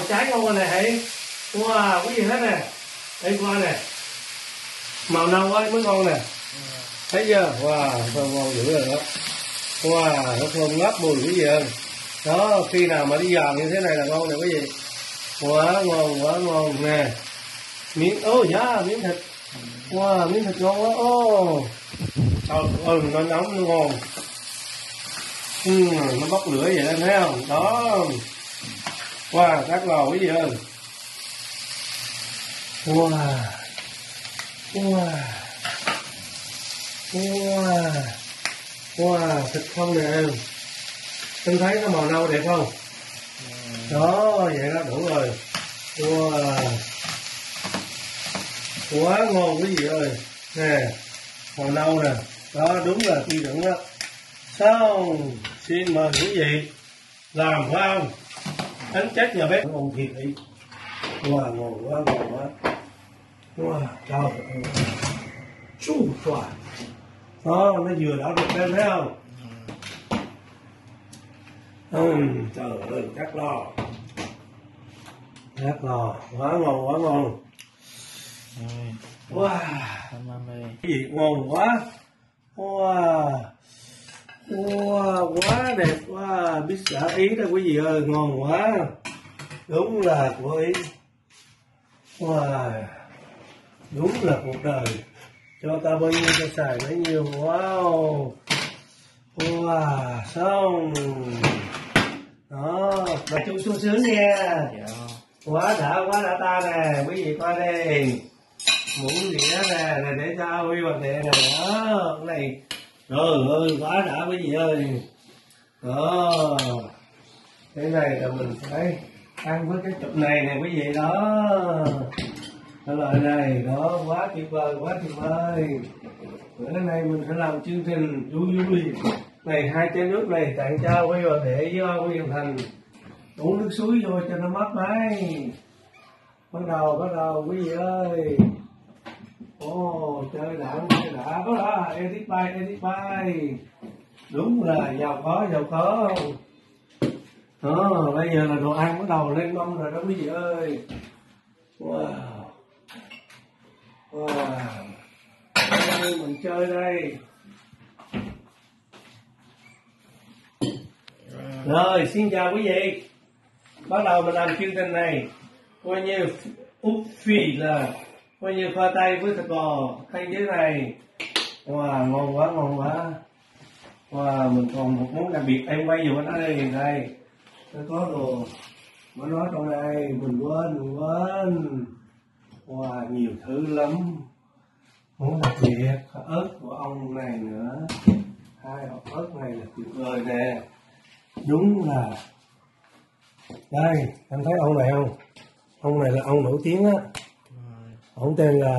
trái ngon này hãy. Wow, cái gì hết nè. Đây qua nè. Màu nâu ấy mới ngon nè. Thấy chưa? Wow, thơm ngon dữ rồi đó. Wow, nó thơm ngát mùi cái gì hơn. Đó, khi nào mà đi giòn như thế này là ngon nè quý vị. Quá ngon nè. Miếng, dạ, miếng thịt. Wow, miếng thịt ngon quá. Trời ơi, nó nóng, nó ngon. Nó bốc lửa vậy em thấy không? Đó. Wow, các lò quý vị ơi. Wow, thịt không nè em. Em thấy cái màu nâu đẹp không? Đó, vậy đó đủ rồi. Wow. Quá ngon quý vị ơi. Nè, màu nâu nè. Đó, đúng là tiêu chuẩn đó. Xong, xin mời quý vị làm phải không? Đánh chết nhà bếp ngon thiệt đi. Wow, ngon quá. Wow, trời ơi. Chú trời. Đó, nó vừa đã được lên thấy không? Trời ơi, cắt lò. Quá ngon. Wow. Cái gì ngon quá. Wow, quá đẹp quá. Biết xả Ý đó quý vị ơi, ngon quá. Đúng là của Ý. Wow. Đúng là cuộc đời. Cho ta bao nhiêu ta xài bấy nhiêu. Wow. Xong. Đó, bà chú sung sướng nha. Quá đã ta nè, quý vị coi đây. Muỗng đĩa nè, để cho Huy bật đèn nè. Đó, cái này. Trời ơi, quá đã quý vị ơi. Đó. Cái này là mình phải ăn với cái chụp này nè quý vị đó. Cái loại này, đó, quá tuyệt vời. Bữa nay mình sẽ làm chương trình vui. Này, 2 chén nước này tặng cho Huy và để với Huy Hoàn Thành. Uống nước suối vô cho nó mát mái. Bắt đầu quý vị ơi. Chơi đã. Có đó, edit bay. Đúng là giàu có. Đó, bây giờ là đồ ăn bắt đầu lên mâm rồi đó quý vị ơi. Wow. Đây, mình chơi đây. Rồi, xin chào quý vị. Bắt đầu mình làm chương trình này. Coi như úp phì là coi như khoai tây với thịt bò thay dưới này. Wow, ngon quá. Wow, mình còn một món đặc biệt em quay vô nó đây. Nó có đồ mà nói trong đây mình quên. Wow, nhiều thứ lắm. Món đặc biệt ớt của ông này nữa. 2 hộp ớt này là tuyệt vời nè. Đúng là đây, anh thấy ông này không? Ông này là ông nổi tiếng á. Ông tên là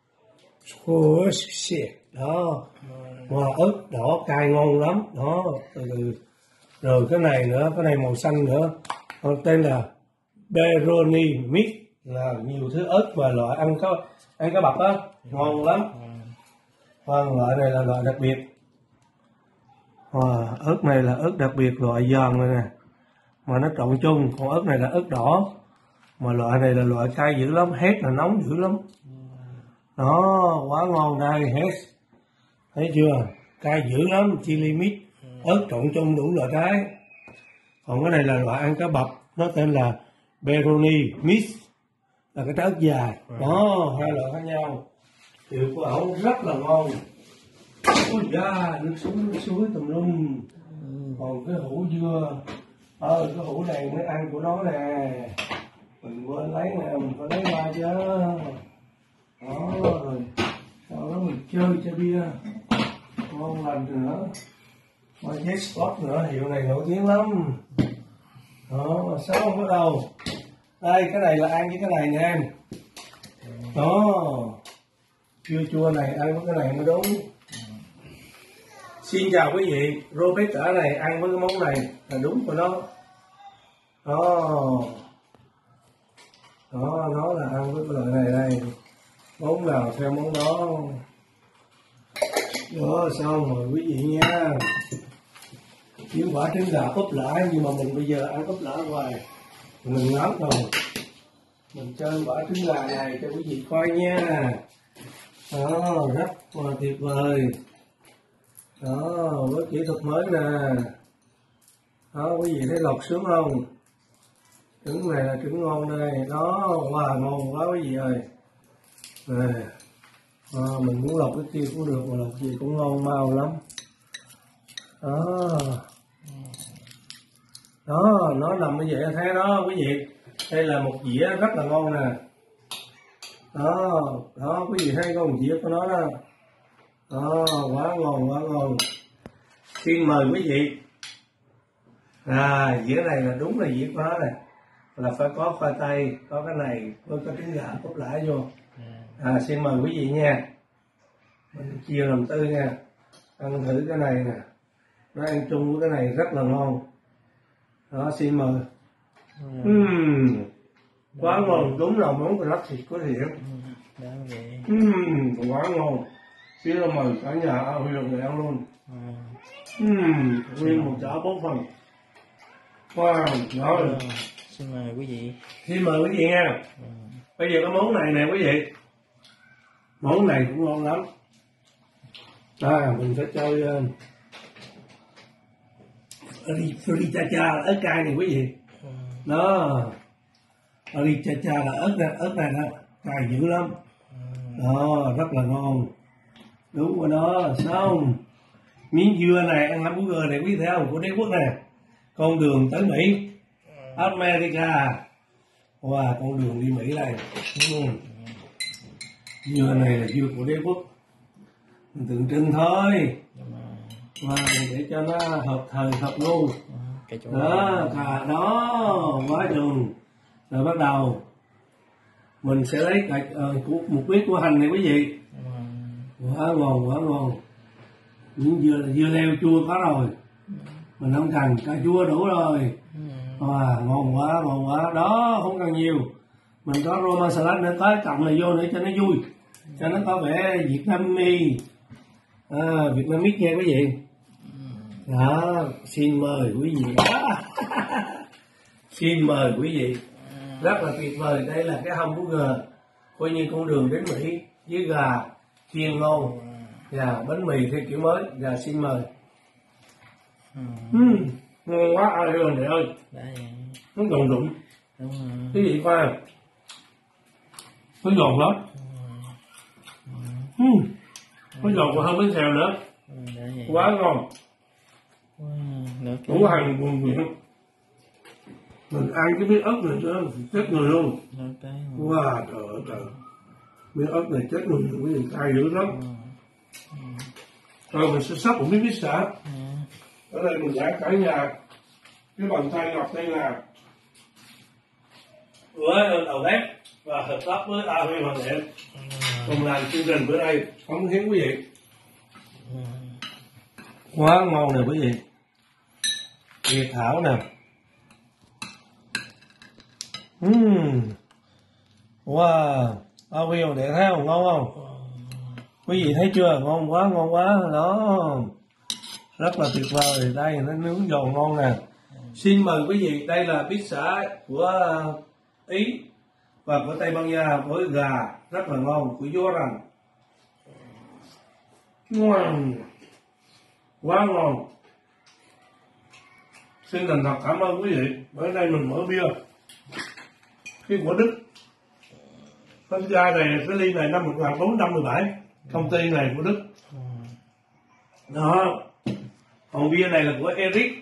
đó. Wow, ớt đỏ cay ngon lắm đó. Rồi cái này nữa, cái này màu xanh nữa. Ông tên là Beroni Mix, là nhiều thứ ớt và loại ăn cá bập á, ngon lắm. Loại này là loại đặc biệt. Ớt này là ớt đặc biệt, loại giòn này nè, mà nó trộn chung. Còn ớt này là ớt đỏ, mà loại này là loại cay dữ lắm, hét là nóng dữ lắm. Đó, quá ngon đây, hét. Thấy chưa? Cay dữ lắm, chili mix, ớt trộn chung đủ loại trái. Còn cái này là loại ăn cá bập, nó tên là Beroni Mix, là cái trái ớt dài. Đó, 2 loại khác nhau. Rượu của ổng rất là ngon. Ôi da, nước suối tùm lum. Còn cái hũ dưa, cái hũ này mới ăn của nó nè. Mình quên lấy nè, mình phải lấy ra chứ. Đó, rồi sau đó mình chơi bia ngon lành nữa. Jet Sport nữa, hiệu này nổi tiếng lắm. Đó, xong bắt đầu. Đây, cái này là ăn với cái này nha em. Đó, chua này ăn với cái này mới đúng. Xin chào quý vị, Robert ở này ăn với cái món này là đúng của nó. Đó, nó là ăn với cái loại này đây. Món nào theo món đó. Đó, xong rồi quý vị nha. Những quả trứng gà úp lã, nhưng mà mình bây giờ ăn úp lã hoài. Mình ngáo rồi, mình chơi quả trứng gà này cho quý vị coi nha. Đó, rất là tuyệt vời. Đó, với kỹ thuật mới nè. Đó, quý vị thấy lọt sướng không? Trứng này là trứng ngon đây. Đó, wow, ngon quá quý vị ơi. Nè, mình muốn lọt cái kia cũng được, mà lọt gì cũng ngon mau lắm. Đó, đó, nó nằm như vậy thấy đó quý vị. Đây là một dĩa rất là ngon nè. Đó, đó quý vị thấy con dĩa của nó đó. Đó, quá ngon, quá ngon. Xin mời quý vị. Dĩa này là đúng là dĩa của nó này. Là phải có khoai tây, có cái này, có trứng gà cốt lã vô. Xin mời quý vị nha. Mình chia làm tư nha. Ăn thử cái này nè. Nó ăn chung với cái này rất là ngon. Đó, xin mời. Quá ngon, đúng là món của thịt có thiệt. Quá ngon. Xin mời cả nhà ao Huyền người ăn luôn. Nguyên một chảo 4 phần. Wow, đó. Xin mời quý vị. Xin mời quý vị nha. Bây giờ cái món này nè quý vị. Món này cũng ngon lắm. Mình sẽ chơi Richacha ớt cay này quý vị. Đó, Richacha là ớt này đó, cay dữ lắm. Đó, rất là ngon. Đúng rồi đó, xong. Miếng dưa này, ăn hamburger này quý vị thấy không, của đế quốc nè. Con đường tới Mỹ, America. Wow, con đường đi Mỹ này. Dưa này là dưa của đế quốc. Mình tượng trưng thôi. Để cho nó hợp thời hợp luôn. Đó, đó, quá chừng. Rồi bắt đầu mình sẽ lấy một miếng của hành này quý vị. Quá ngon, quá ngon. Những dưa leo chua có rồi. Mình không cần cà chua đủ rồi. Ngon quá, ngon quá. Đó, không cần nhiều. Mình có Roman salad nữa, có cộng này vô nữa cho nó vui. Cho nó có vẻ Vietnamese nha quý vị. Đó, xin mời quý vị. Xin mời quý vị. Rất là tuyệt vời. Đây là cái hamburger coi như con đường đến Mỹ với gà chiên ngon và bánh mì theo kiểu mới. Và xin mời. Ngon quá ai ơi này ơi. Nó giòn rụng. Quý vị coi nó giòn lắm. Nó giòn còn hơn bánh xèo nữa. Quá ngon. Củ hành buồn miệng. Mình ăn cái miếng ớt này cho chết người luôn. Wow, trời ơi trời. Miếng ớt này chết người, quý vị cay dữ lắm. Rồi mình sẽ sắp một miếng pizza. Ở đây mình giải cả nhà. Cái bàn tay ngọc đây là với đầu bếp và hợp tác với A Huy Hoàng Điện cùng làm chương trình bữa nay cống hiến quý vị. Quá ngon nè quý vị. Việt Thảo nè. Wow, A Huy Hoàng Điện thấy không, ngon không? Quý vị thấy chưa, ngon quá đó. Rất là tuyệt vời. Đây nó nướng giòn ngon nè. Xin mời quý vị, đây là pizza của Ý và của Tây Ban Nha với gà rất là ngon của Joran. Quá ngon. Xin thành thật cảm ơn quý vị. Bữa nay mình mở bia cái của Đức. Cái chai này, cái ly này năm 1417. Công ty này của Đức. Đó. Còn bia này là của Eric.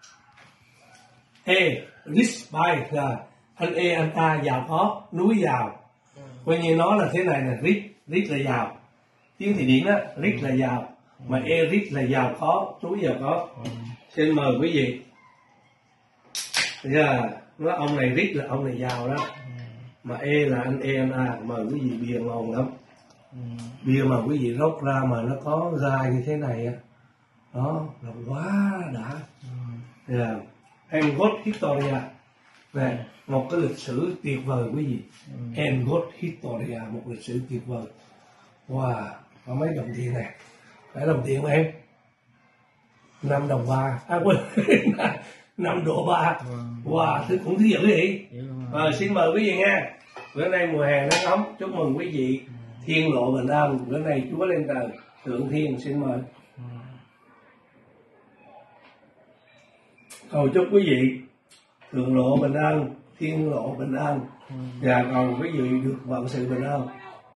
Rich by là anh anh ta giàu có, núi giàu. Coi như nó là thế này nè, rich là giàu. Tiếng Thụy Điển đó, rich là giàu. Mà Eric là giàu có, núi giàu có. Xin mời quý vị. Nó ông này rich là ông này giàu đó. Mà là anh A, mời quý vị bia ngon lắm. Bia mà quý vị rót ra mà nó có gai như thế này đó là quá đã. Engot Historia này, một cái lịch sử tuyệt vời quý vị. Engot Historia, một lịch sử tuyệt vời. Wow, có mấy đồng tiền này? Phải đồng tiền em? 5 đồng 3. Quên. 5 độ 3. Wow, thứ cũng thứ dữ vậy. Xin mời quý vị nha. Bữa nay mùa hè nắng ấm, chúc mừng quý vị thiên lộ bình an. Bữa nay Chúa lên trời thượng thiên, xin mời. Cầu chúc quý vị thượng lộ bình an, thiên lộ bình an, và cầu quý vị được vạn sự bình an.